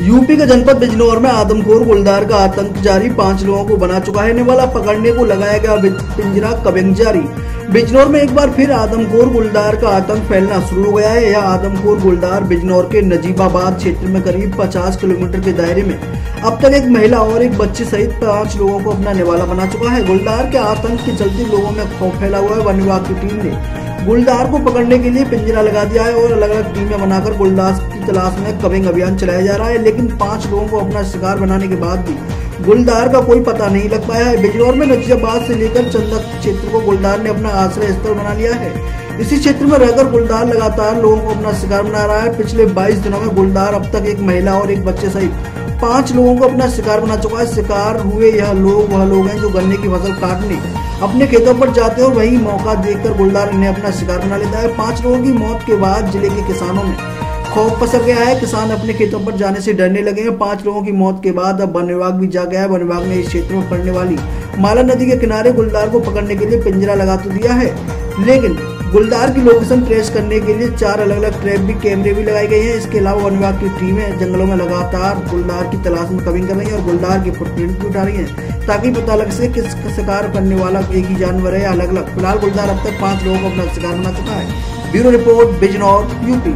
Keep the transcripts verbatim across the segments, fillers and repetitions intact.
UP के जनपद बिजनौर में आदमखोर गुलदार का आतंक जारी, पांच लोगों को बना चुका है निवाला, पकड़ने को लगाया गया पिंजरा, कबिंग जारी। बिजनौर में एक बार फिर आदमखोर गुलदार का आतंक फैलना शुरू हो गया है। यह आदमखोर गुलदार बिजनौर के नजीबाबाद क्षेत्र में करीब पचास किलोमीटर के दायरे में अब तक एक महिला और एक बच्चे सहित पांच लोगों को अपना निवाला बना चुका है। गुलदार के आतंक के चलते लोगों में खौफ फैला हुआ है। वन विभाग की टीम ने गुलदार को पकड़ने के लिए पिंजरा लगा दिया है और अलग अलग टीमें बनाकर गुलदार की तलाश में कबिंग अभियान चलाया जा रहा है, लेकिन पांच लोगों को अपना शिकार बनाने के बाद भी गुलदार का कोई पता नहीं लग पाया है। बिजनौर में नजीबाबाद से लेकर चंदक क्षेत्र को गुलदार ने अपना आश्रय स्थल बना लिया है। इसी क्षेत्र में रहकर गुलदार लगातार लोगों को अपना शिकार बना रहा है। पिछले बाईस दिनों में गुलदार अब तक एक महिला और एक बच्चे सहित पांच लोगों को अपना शिकार बना चुका है। शिकार हुए यह लोग वह लोग हैं जो गन्ने की फसल काटने अपने खेतों पर जाते हैं और वही मौका देखकर गुलदार इन्हें अपना शिकार बना लेता है। पांच लोगों की मौत के बाद जिले के किसानों में खौफ पसर गया है। किसान अपने खेतों पर जाने से डरने लगे हैं। पांच लोगों की मौत के बाद अब वन विभाग भी जाग गया है। वन विभाग ने इस क्षेत्र में पड़ने वाली माला नदी के किनारे गुलदार को पकड़ने के लिए पिंजरा लगा तो दिया है, लेकिन गुलदार की लोकेशन ट्रेस करने के लिए चार अलग अलग ट्रैप भी कैमरे भी लगाए गए हैं। इसके अलावा वन विभाग की टीमें जंगलों में लगातार गुलदार की तलाश में कबिंग कर रही है और गुलदार की फुटप्रिंट भी उठा रही है, ताकि पता लग सके किस शिकार करने वाला एक ही जानवर है या अलग अलग। फिलहाल गुलदार अब तक पांच लोगों को अपना शिकार बना चुका है। Bureau report, Bijnor, UP.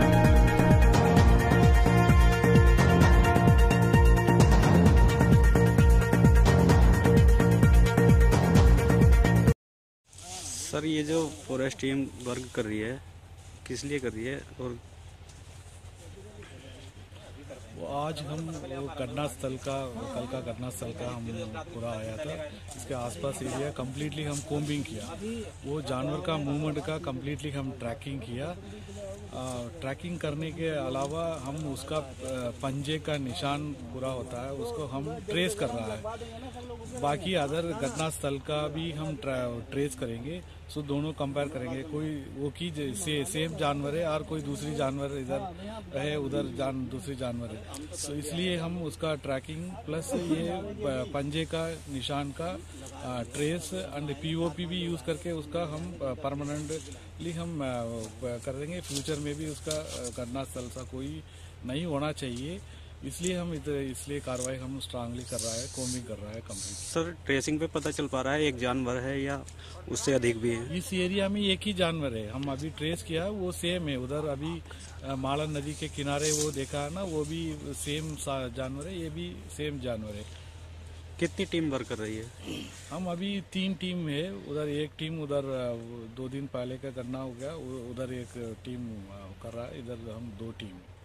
Sir, ये जो फॉरेस्ट टीम वर्क कर रही है किस लिए कर रही है? और वो आज हम वो घटना स्थल का कल का घटना स्थल का हम पूरा आया था। इसके आसपास एरिया कम्प्लीटली हम कोम्बिंग किया, वो जानवर का मूवमेंट का कम्प्लीटली हम ट्रैकिंग किया। आ, ट्रैकिंग करने के अलावा हम उसका पंजे का निशान पूरा होता है उसको हम ट्रेस कर रहा है। बाकी अदर घटना स्थल का भी हम ट्रेस करेंगे, सो दोनों कंपेयर करेंगे। कोई वो की से, सेम जानवर है और कोई दूसरी जानवर इधर है उधर जान दूसरी जानवर है, सो इसलिए हम उसका ट्रैकिंग प्लस ये पंजे का निशान का आ, ट्रेस एंड पीओपी भी यूज करके उसका हम परमानेंटली हम आ, कर देंगे। फ्यूचर में भी उसका घटना स्थल सा कोई नहीं होना चाहिए, इसलिए हम इधर इसलिए कार्रवाई हम स्ट्रांगली कर रहा है, कोमिंग कर रहा है कंप्लीट। सर, ट्रेसिंग पे पता चल पा रहा है एक जानवर है या उससे अधिक भी है? इस एरिया में एक ही जानवर है, हम अभी ट्रेस किया वो सेम है। उधर अभी माला नदी के किनारे वो देखा है ना, वो भी सेम जानवर है, ये भी सेम जानवर है। कितनी टीम वर्क कर रही है? हम अभी तीन टीम है, उधर एक टीम उधर दो दिन पहले का करना हो गया, उधर एक टीम कर रहा है, इधर हम दो टीम।